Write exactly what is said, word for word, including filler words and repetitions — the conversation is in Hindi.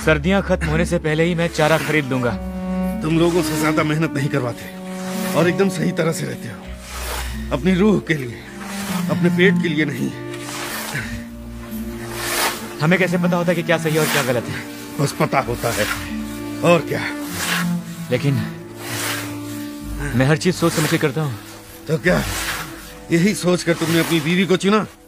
सर्दियां खत्म होने से पहले ही मैं चारा खरीद लूंगा। तुम लोगों से ज्यादा मेहनत नहीं करवाते और एकदम सही तरह से रहते हो, अपनी रूह के लिए, अपने पेट के लिए नहीं। हमें कैसे पता होता है कि क्या सही और क्या गलत है? बस पता होता है, और क्या। लेकिन मैं हर चीज सोच समझ के करता हूँ। तो क्या यही सोचकर तुमने अपनी बीवी को चुना?